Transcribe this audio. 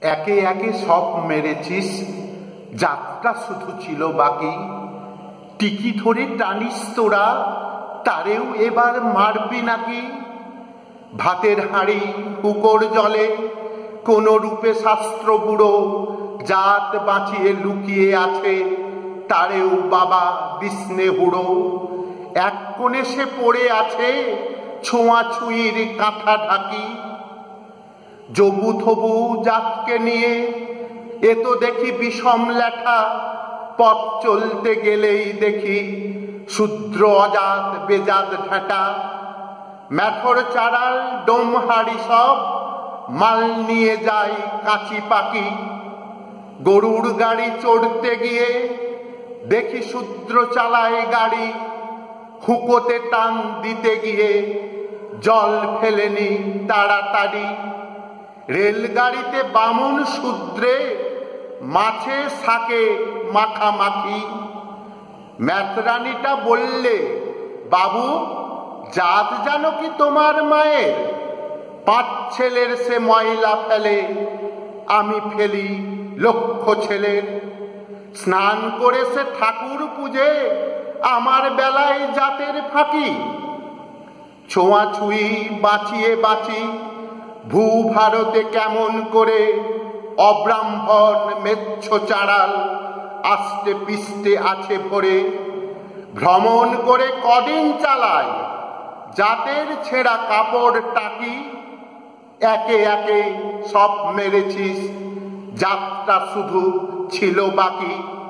একে একে সব মেরেছিস, যাত্রা শুধু ছিল বাকি। টিকি ধরে টানিস তোরা, তারেও এবার মারবি নাকি? ভাতের হাঁড়ি হুকোর জলে কোন রূপে শাস্ত্র বুড়ো জাত বাঁচিয়ে লুকিয়ে আছে, তারেও বাবা বিষ্ণে হুড়ো। এক কোণে সে পড়ে আছে ছোঁয়াছুঁয়ির কাঁথা ঢাকি। জবু থবু জাতকে নিয়ে এ তো দেখি বিষম লেঠা, পথ চলতে গেলেই দেখি শূদ্র অজাত বেজাত ঢাটা। ম্যাথর চারাল ডোমহাড়ি সব মাল নিয়ে যায় কাঁচি পাকি। গরুর গাড়ি চড়তে গিয়ে দেখি শূদ্র চালায় গাড়ি, হুকোতে টান দিতে গিয়ে জল ফেলেনি তাড়াতাড়ি। রেলগাড়িতে বামুন শূদ্রে মাছে শাকে মাখামাখি। ম্যাথরানিটা বললে, বাবু জাত জানো কি তোমার মায়ের? 5 ছেলের সে ময়লা ফেলে, আমি ফেলি লক্ষ ছেলের। স্নান করে সে ঠাকুর পূজে, আমার বেলায় জাতের ফাঁকি। ছোঁয়াছুঁয়ি বাঁচিয়ে বাঁচি, ভূ ভারতে কেমন করে অব্রাহ্মণ মেচ্ছ চাড়াল আস্তে পিস্তে আছে ভরে। ভ্রমণ করে কদিন চালায় জাতের ছেঁড়া কাপড় টাকি। একে একে সব মেরেছিস, যাত্রা শুধু ছিল বাকি।